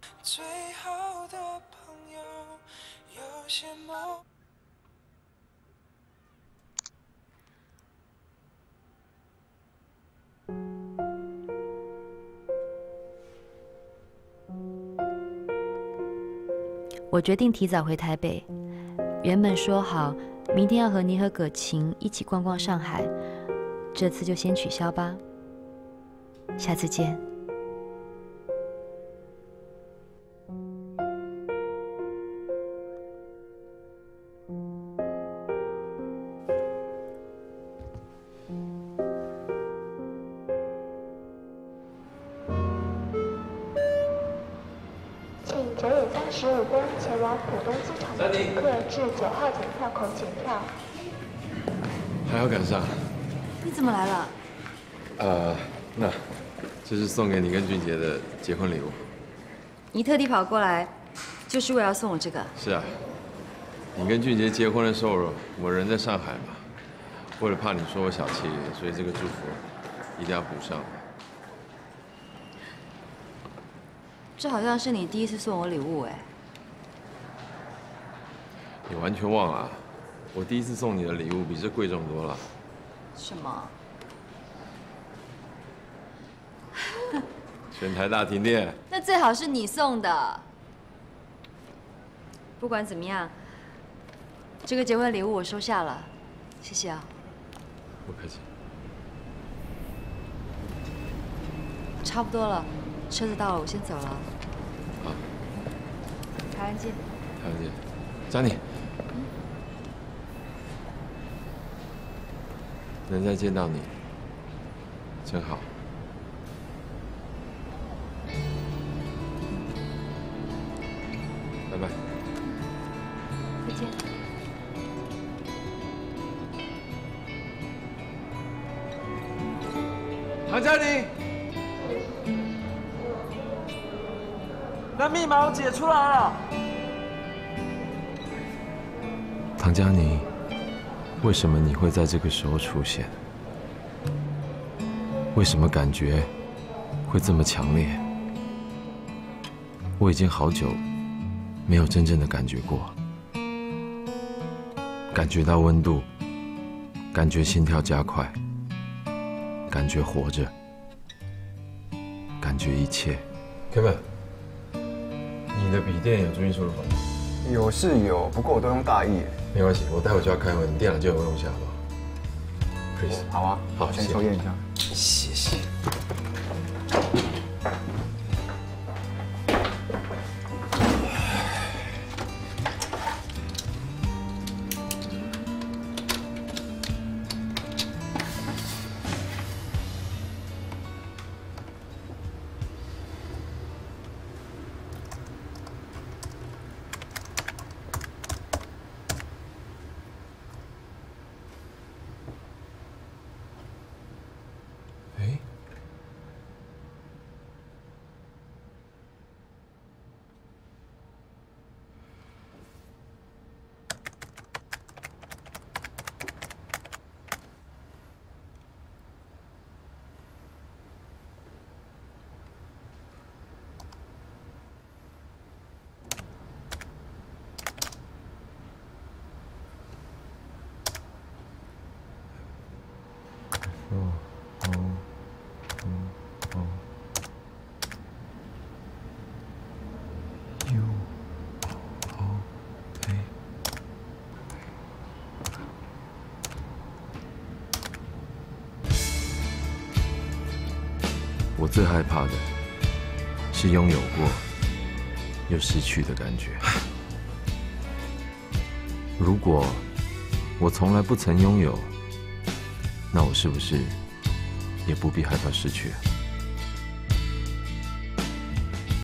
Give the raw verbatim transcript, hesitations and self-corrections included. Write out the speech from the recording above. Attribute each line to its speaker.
Speaker 1: 最好的朋友，有些梦。
Speaker 2: 我决定提早回台北。原本说好明天要和你和葛晴一起逛逛上海，这次就先取消吧。下次见。
Speaker 3: 请九点三十五分前往浦东机场的乘客至九号检票口检票。
Speaker 4: 还要赶上。
Speaker 2: 你怎么来了？
Speaker 4: 呃，那这是送给你跟俊杰的结婚礼物。
Speaker 2: 你特地跑过来，就是为了要送我这个？
Speaker 4: 是啊，你跟俊杰结婚的时候，我人在上海嘛，为了怕你说我小气，所以这个祝福一定要补上。
Speaker 2: 这好像是你第一次送我礼物哎。
Speaker 4: 你完全忘了，我第一次送你的礼物比这贵重多了。
Speaker 2: 什么？
Speaker 4: 全台大停电。
Speaker 2: 那最好是你送的。不管怎么样，这个结婚礼物我收下了，谢谢啊。
Speaker 4: 不客气。
Speaker 2: 差不多了，车子到了，我先走了。
Speaker 4: 好。
Speaker 2: 台湾见。
Speaker 4: 台湾见。张妮。能再见到你，真好。拜拜。
Speaker 2: 再见。
Speaker 1: 唐佳妮，那密码我解出来了。
Speaker 4: 唐佳妮。为什么你会在这个时候出现？为什么感觉会这么强烈？我已经好久没有真正的感觉过，感觉到温度，感觉心跳加快，感觉活着，感觉一切。Kevin， 你的笔电有注音输入法吗？
Speaker 5: 有是有，不过我都用大意。
Speaker 4: 没关系，我待会就要开会，你电脑借我用一下好不好 ？Chris，
Speaker 5: 好啊，
Speaker 4: 好，
Speaker 5: 先抽验一下。
Speaker 4: 谢谢。哦哦哦哦 ，U O A。我最害怕的是拥有过又失去的感觉。如果我从来不曾拥有，那我是不是也不必害怕失去？